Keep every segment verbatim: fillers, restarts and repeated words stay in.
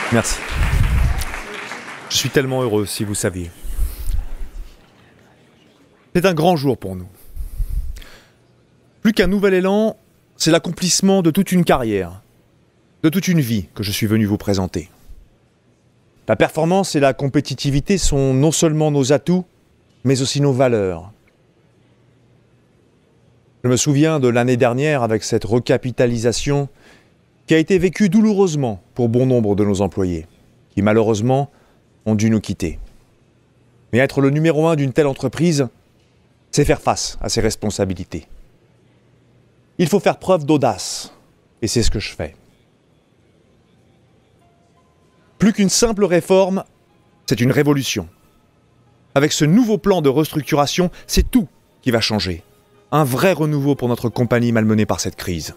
Merci. Je suis tellement heureux, si vous saviez. C'est un grand jour pour nous. Plus qu'un nouvel élan, c'est l'accomplissement de toute une carrière, de toute une vie que je suis venu vous présenter. La performance et la compétitivité sont non seulement nos atouts, mais aussi nos valeurs. Je me souviens de l'année dernière avec cette recapitalisation qui a été vécue douloureusement pour bon nombre de nos employés, qui malheureusement ont dû nous quitter. Mais être le numéro un d'une telle entreprise, c'est faire face à ses responsabilités. Il faut faire preuve d'audace, et c'est ce que je fais. Plus qu'une simple réforme, c'est une révolution. Avec ce nouveau plan de restructuration, c'est tout qui va changer. Un vrai renouveau pour notre compagnie malmenée par cette crise.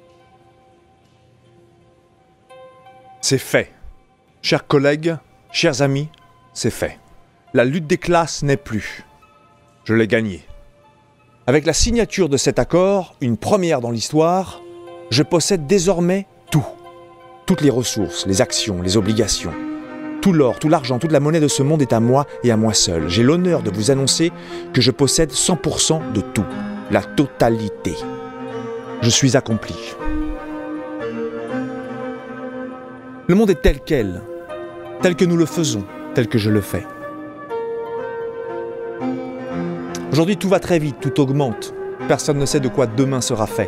C'est fait. Chers collègues, chers amis, c'est fait. La lutte des classes n'est plus. Je l'ai gagnée. Avec la signature de cet accord, une première dans l'histoire, je possède désormais tout. Toutes les ressources, les actions, les obligations. Tout l'or, tout l'argent, toute la monnaie de ce monde est à moi et à moi seul. J'ai l'honneur de vous annoncer que je possède cent pour cent de tout. La totalité. Je suis accompli. Le monde est tel quel, tel que nous le faisons, tel que je le fais. Aujourd'hui, tout va très vite, tout augmente. Personne ne sait de quoi demain sera fait.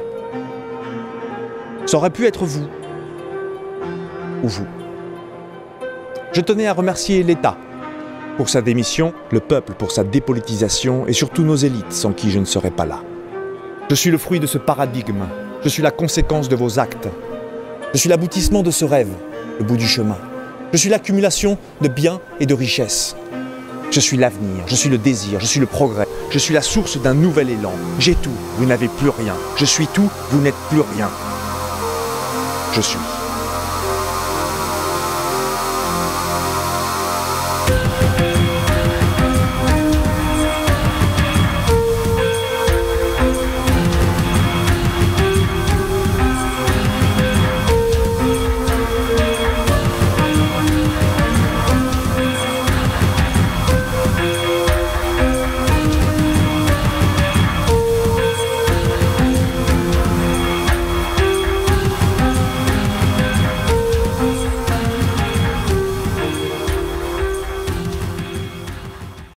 Ça aurait pu être vous, ou vous. Je tenais à remercier l'État pour sa démission, le peuple pour sa dépolitisation et surtout nos élites sans qui je ne serais pas là. Je suis le fruit de ce paradigme, je suis la conséquence de vos actes. Je suis l'aboutissement de ce rêve, le bout du chemin. Je suis l'accumulation de biens et de richesses. Je suis l'avenir, je suis le désir, je suis le progrès. Je suis la source d'un nouvel élan. J'ai tout, vous n'avez plus rien. Je suis tout, vous n'êtes plus rien. Je suis.